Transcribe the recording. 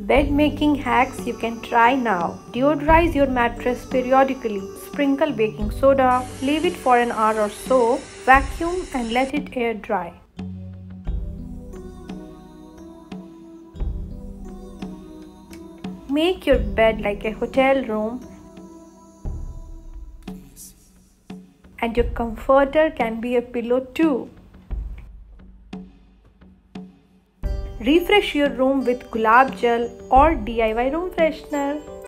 Bed making hacks you can try now. Deodorize your mattress periodically. Sprinkle baking soda, leave it for an hour or so, vacuum and let it air dry. Make your bed like a hotel room, and your comforter can be a pillow too. Refresh your room with gulab gel or DIY room freshener.